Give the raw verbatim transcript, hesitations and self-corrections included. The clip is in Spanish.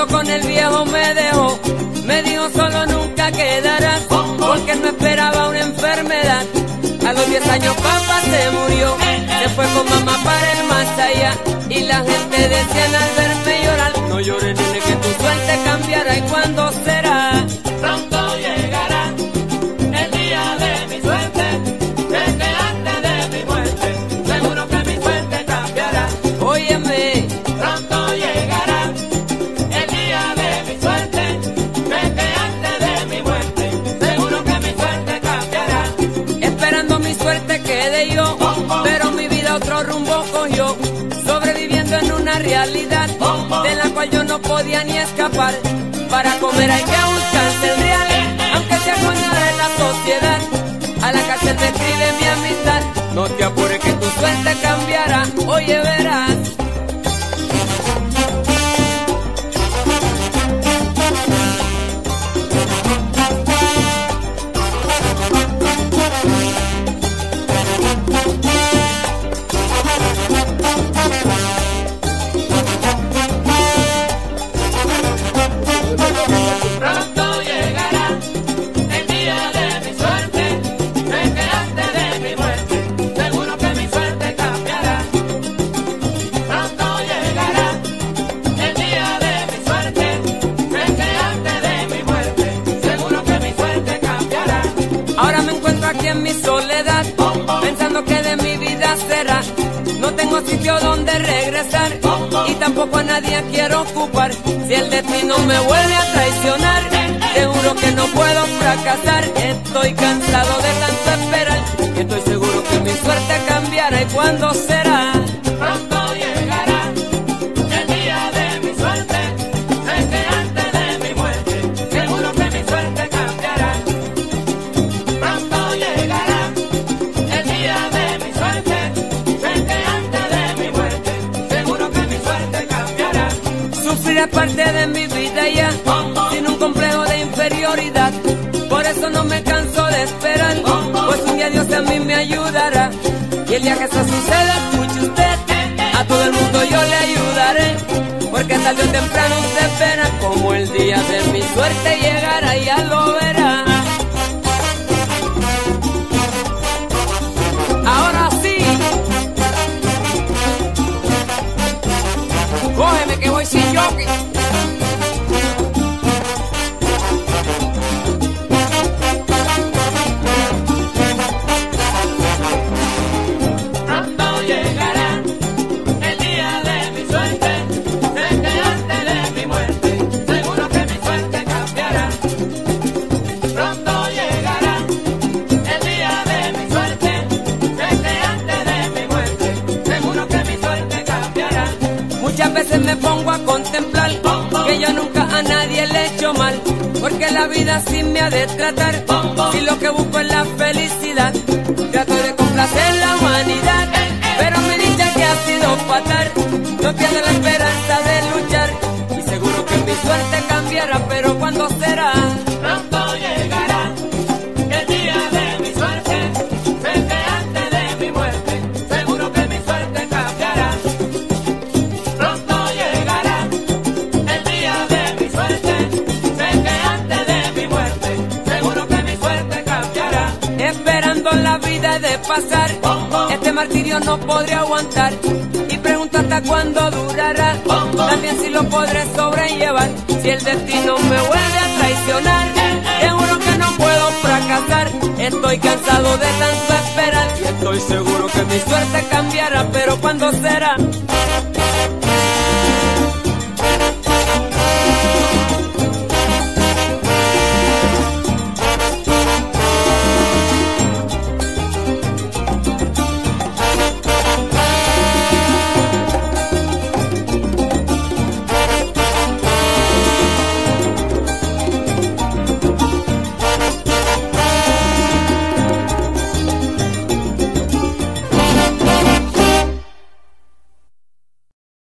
junto con el viejo me dejó. Me dijo solo nunca quedarás, porque no esperaba una enfermedad. A los diez años papá se murió, se fue con mamá para el más allá. Y la gente decía al verme llorar: no llores, nene, que tu suerte cambiará. ¿Y cuándo será? Pronto llegará el día de mi suerte, desde antes de mi muerte, seguro que mi suerte cambiará. Óyeme, pronto llegará el día de mi suerte, desde antes de mi muerte, seguro que mi suerte cambiará. Esperando mi suerte quedé yo, pero mi vida otro rumbo cogió, sobreviviendo en una realidad de la cual yo no podía ni escapar. Para comer hay que buscarse el real, aunque sea con nada en la sociedad. A la cárcel me escribe mi amistad: no te apures que tu suerte cambiará. Oye, verás. Pronto llegará el día de mi suerte, desde antes de mi muerte, seguro que mi suerte cambiará. Pronto llegará el día de mi suerte, desde antes de mi muerte, seguro que mi suerte cambiará. Ahora me encuentro aquí en mi soledad, pensando que de mi vida será. No tengo sitio donde regresar, y tampoco a nadie quiero ocupar. Si el destino me vuelve a traicionar, te juro que no puedo fracasar. Estoy cansado de tanto esperar, y estoy seguro que mi suerte cambiará. ¿Y cuándo será? Pronto llegará el día de mi suerte, desde antes de mi muerte, seguro que mi suerte cambiará. Pronto llegará el día de mi suerte, desde antes de mi muerte, seguro que mi suerte cambiará. Sufrir es parte de mi vida ya, sin un complejo de inferioridad. Por eso no me canso de esperar, pues un día Dios a mí me ayudará. Y el día que eso suceda, escuche usted, a todo el mundo yo le ayudaré, porque tarde o temprano usted verá como el día de mi suerte llegará. Ya lo verá. Ahora sí, cógeme que voy sin jockey. Pronto llegará el día de mi suerte, desde antes de mi muerte, seguro que mi suerte cambiará. Pronto llegará el día de mi suerte, desde antes de mi muerte, seguro que mi suerte cambiará. Muchas veces me pongo a contemplar que yo nunca a nadie le he hecho mal, porque la vida así me ha de tratar. Si lo que busco es la felicidad, trato de complacer la humanidad, pero mi dicha que ha sido fatal. No pierdo la esperanza de luchar, y seguro que mi suerte cambiará. Pero ¿cuándo será? Pronto llegará el día de mi suerte, desde antes de mi muerte, seguro que mi suerte cambiará. Pronto llegará el día de mi suerte, desde antes de mi muerte, seguro que mi suerte cambiará. Esperando la vida he de pasar, este martirio no podré aguantar, y pregunto hasta cuándo durará, también si lo podré sobrellevar. Si el destino me vuelve a traicionar, te juro que no puedo fracasar. Estoy cansado de tanto esperar, y estoy seguro que mi suerte cambiará. Pero ¿cuándo será?